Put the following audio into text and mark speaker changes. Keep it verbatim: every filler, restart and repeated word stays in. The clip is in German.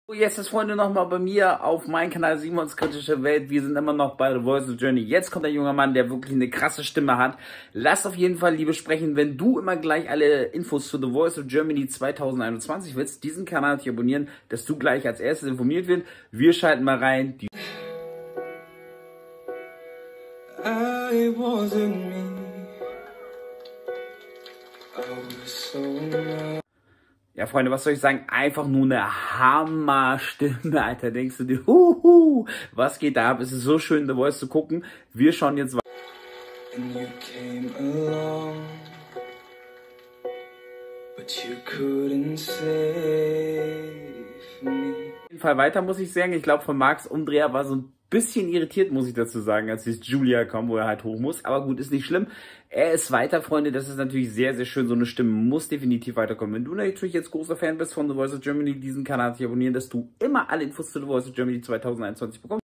Speaker 1: Jetzt ist, Freunde, nochmal bei mir auf meinem Kanal Simons Kritische Welt. Wir sind immer noch bei The Voice of Germany. Jetzt kommt ein junger Mann, der wirklich eine krasse Stimme hat. Lass auf jeden Fall, Liebe, sprechen. Wenn du immer gleich alle Infos zu The Voice of Germany zwanzig einundzwanzig willst, diesen Kanal natürlich abonnieren, dass du gleich als erstes informiert wirst. Wir schalten mal rein. Die I wasn't me. I was so Ja, Freunde, was soll ich sagen? Einfach nur eine Hammerstimme, Alter. Denkst du dir, huhu, was geht da ab? Es ist so schön, The Voice zu gucken. Wir schauen jetzt weiter. Auf jeden Fall weiter, muss ich sagen. Ich glaube, von Marks Umdreher war so ein bisschen irritiert, muss ich dazu sagen, als jetzt Julia kommt, wo er halt hoch muss. Aber gut, ist nicht schlimm. Er ist weiter, Freunde. Das ist natürlich sehr, sehr schön. So eine Stimme muss definitiv weiterkommen. Wenn du natürlich jetzt großer Fan bist von The Voice of Germany, diesen Kanal zu abonnieren, dass du immer alle Infos zu The Voice of Germany zwanzig einundzwanzig bekommst.